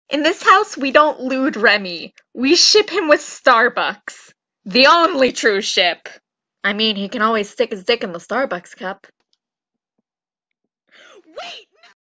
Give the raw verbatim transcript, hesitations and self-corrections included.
In this house, we don't lewd Remy. We ship him with Starbucks. The only true ship. I mean, he can always stick his dick in the Starbucks cup. Wait!